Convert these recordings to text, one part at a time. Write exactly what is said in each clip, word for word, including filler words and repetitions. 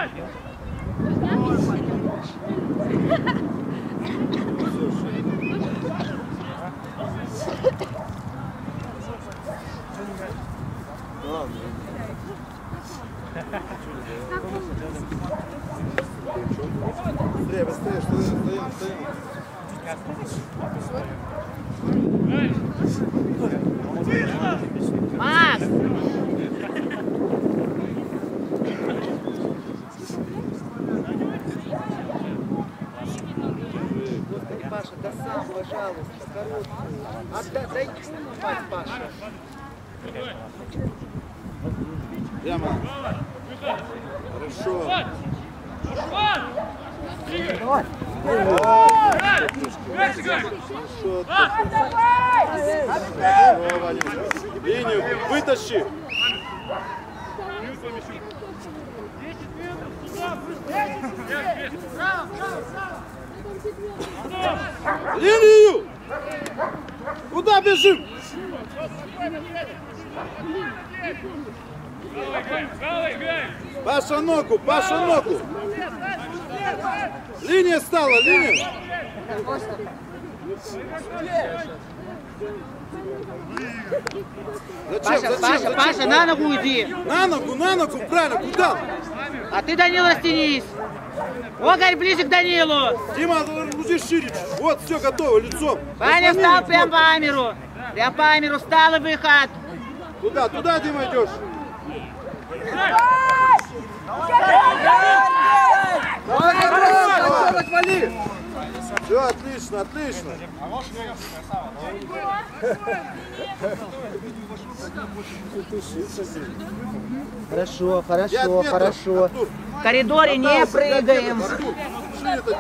Быстрее, быстрее, стоим, стоим, стоим. Макс! Господи, Паша, да сам, пожалуйста, короткую. Отдай, дай снимать, Паша. Прямо. Хорошо. Давай. Линию вытащи. Линию! Куда бежим? Паша ногу, Паша ногу. Линия стала, линия. Зачем, Паша, зачем, Паша, зачем? Паша, на ногу иди. На ногу, на ногу, правильно, куда? А ты, Данила, стянись. Огарь ближе к Данилу. Дима, уже шире. Вот, все готово, лицом. Ваня встал прям по Амиру. Прям по Амиру встал и выход. Туда, туда, Дима, идешь. Все, отлично, отлично. Хорошо, хорошо, хорошо. Артур. В коридоре не прыгаем. Артур, шире это.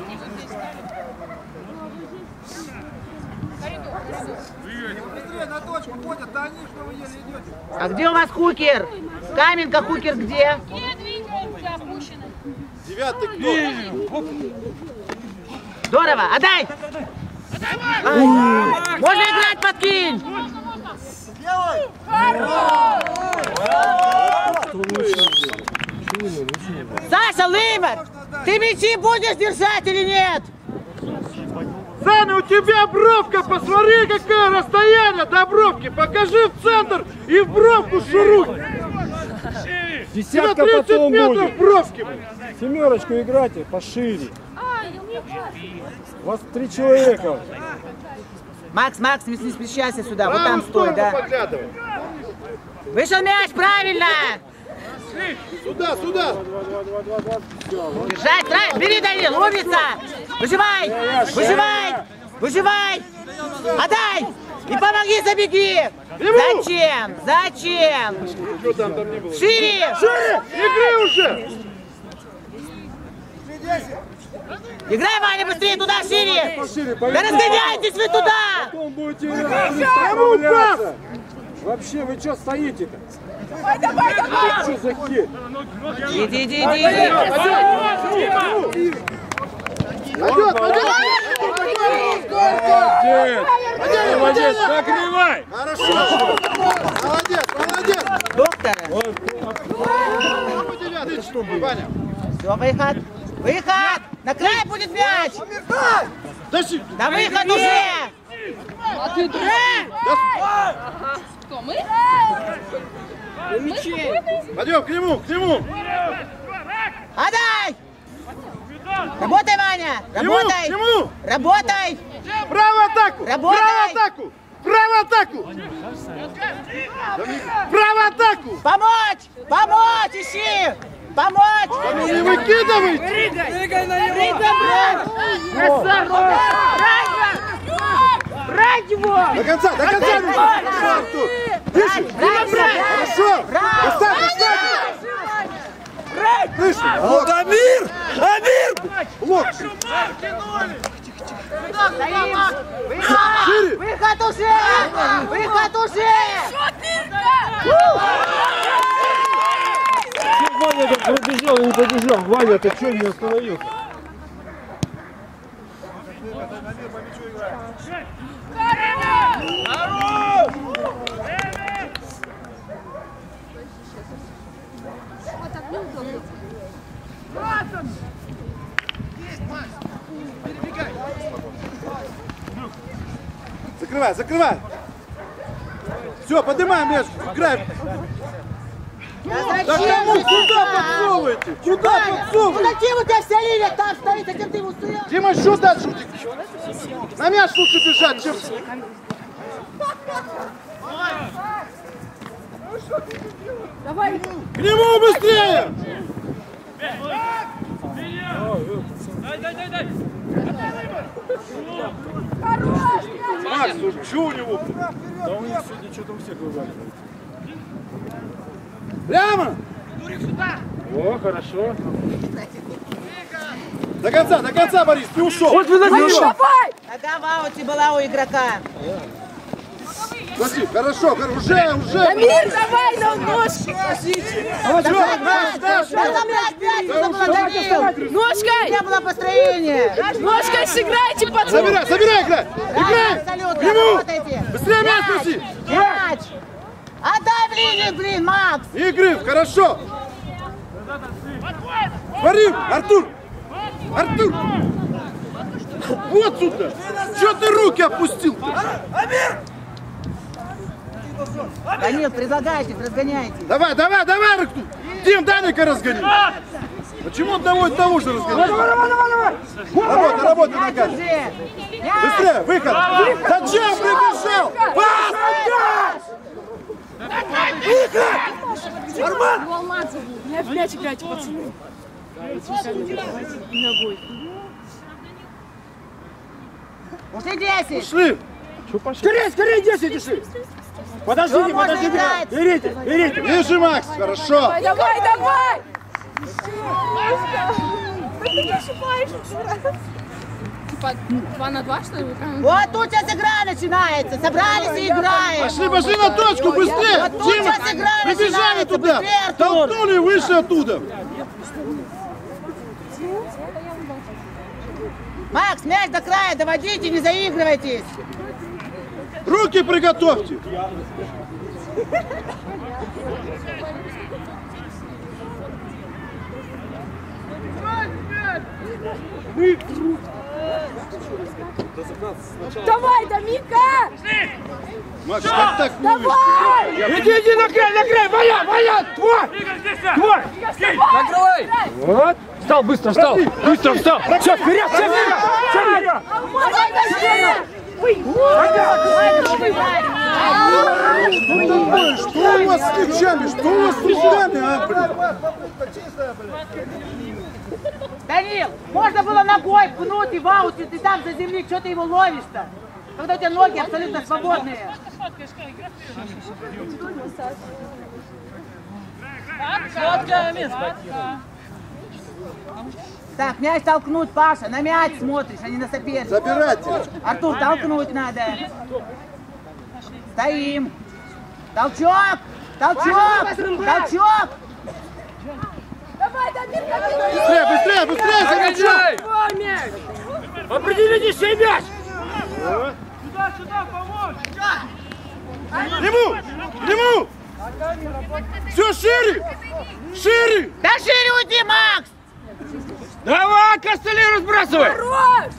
На точку ходят, да они, что вы еле идете. А где у вас хукер? Каменка, хукер где? Девятый кто? Здорово, отдай! Ай, можно играть, подкинь! Саша, Лымер, ты мячи будешь держать или нет? Саня, у тебя бровка, посмотри, какое расстояние до бровки. Покажи в центр и в бровку шуруй. Десятка потом будет. Бровки. Семерочку играйте пошире. У вас три человека. Макс, Макс, не смещайся сюда, вот там стой, да. Поглядывай. Вышел мяч, правильно! Сюда, сюда. Держать, правильно, бери, Данил, умница! Выживай, выживай, выживай! Отдай! И помоги, забеги! Зачем? Зачем? Что там, там не было? Шире! Шире! Играй уже! Играй, Ваня, быстрее туда, шире! Пошире, Да разгоняйтесь вы туда! Потом будете справляться. Вообще, вы что стоите-то? Давай, давай, давай! Что за херь? Иди, иди, иди, иди! Пойдет, пойдет! Молодец! Молодец, накрывай! Хорошо! Молодец, молодец! Доктор! Ваня! Все, выход! Выход! На край будет мяч! Тащи! На выход уже! А ты да? Кто, мы? Пойдем к нему, к нему! Отдай! Работай, Ваня! Работай! К нему! Работай! Право атаку! Работай! Право атаку! Право атаку! Право атаку! Помочь! Помочь! Ищи! Помочь! Ну не выкидывай! Прыгай на него! Брать его! До конца, до конца! Хорошо, Артур! Тише! Хорошо! Оставь, оставь! Слышно? Вот, Амир! Амир! локти! Выход! Выход уже! Выход уже! Ваня как пробежал и не побежал. Ваня, ты что не остановился? Закрывай, закрывай. Все, поднимаем мяч, играем. Да кому куда подсовываете? Куда подсовываете? Ну зачем у тебя вся линия там стоит, зачем ты ему стоял? Дима, что дальше? На мяч лучше бежать, чем... Давай. К нему быстрее! Дай, дай, дай, дай! Хорош! Макс, ну что у него? Да у них сегодня что-то у всех вываливает. Прямо! О, хорошо. До конца, до конца, Борис, ты ушел! Вот вы Давай! Нога в ауте была у игрока. Смотри, хорошо, уже, уже! Дамир, давай, на ножки! Все, наш, наш! Ножкой! Не было построения. Ножкой сыграйте, пацаны! Забирай, забирай, играй! Играй! Абсолютно, К нему! работайте. Быстрее мяч проси! Мяч. Отдай в линию, блин, Макс. Игры, хорошо! Смотри, Артур! Артур! Вот сюда! Че ты руки опустил-то? Данил, предлагайте, разгоняйте. Давай, давай, давай, Рыкту! Дим, дай-ка разгони! Почему одного и того же разгонять? Работай, работай, ногами! Быстрее, выход! Зачем прибежал? Пас! Выход! Я в мяч играйте, пацаны. Ногой. Ушли десять. Ушли! Скорее, скорее, десять ушли. Подождите, можно подождите. играть. Берите, берите. Ниже, Макс, хорошо! Давай, давай, давай! Типа два на два, что ли? Вот тут сейчас игра начинается. Собрались и играем. Пошли, пошли на точку, быстрее! Вот тут Дима, сейчас игра прибежали начинается. туда! Быстрее, Артур. Толкнули выше оттуда! Макс, мяч до края доводите, не заигрывайтесь. Руки приготовьте! Давай, Дамирка! Макс, как так не увидишь? Давай! Иди, иди на край, на край. Ваня, Ваня, твой. Твой. Накрывай! Вот. Встал, быстро встал. Быстро встал. Все, вперед, все вперед. Все вперед. Давай, Дамир! Что у вас с мячами? Что у вас с руками, а, блин? Данил, можно было ногой пнуть и в ауте, ты там за земли, что ты его ловишь-то? Когда у тебя ноги абсолютно свободные. Так, мяч толкнуть, Паша, на мяч смотришь, а не на соперника. Забирайте! Артур, толкнуть надо. Стоим. Толчок! Толчок! Толчок! Давай, Дамирка! Быстрее, быстрее, быстрее, за мячом! Давай, мяч! Определитесь, чей мяч. Сюда, сюда, помочь! К нему! К нему! Все шире! Шире! Да шире уйди, Макс! Давай, костыли разбрасывай. Хорош!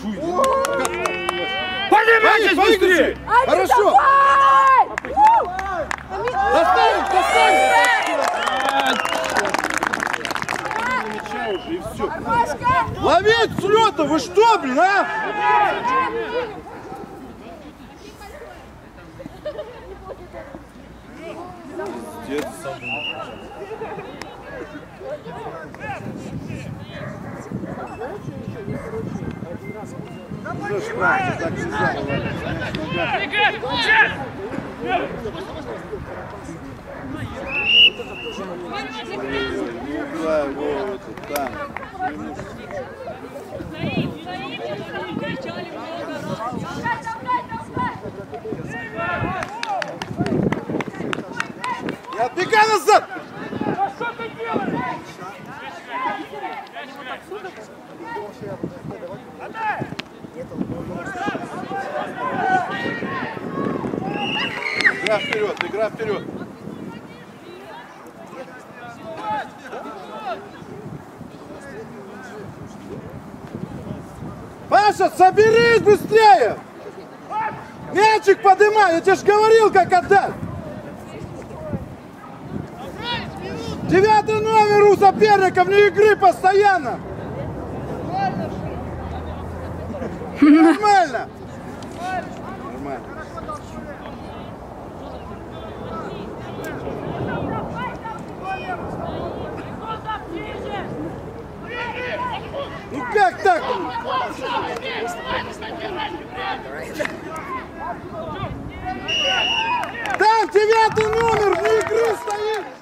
Поднимайтесь быстрее. Аня, Хорошо! давай! У! Достанем, достанем! Мяча уже и все. Машка! Ловить с лета! Вы что, блин, а? Уже шпрах, так всегда бывает. Вот, там. Не отбегай назад! Игра вперед, игра вперед. Саша, соберись быстрее! Мячик поднимай, я тебе же говорил, как отдать! Девятый номер у соперника вне игры постоянно! Нормально! Нормально. Ну как так? Там девятый номер вне игры стоит!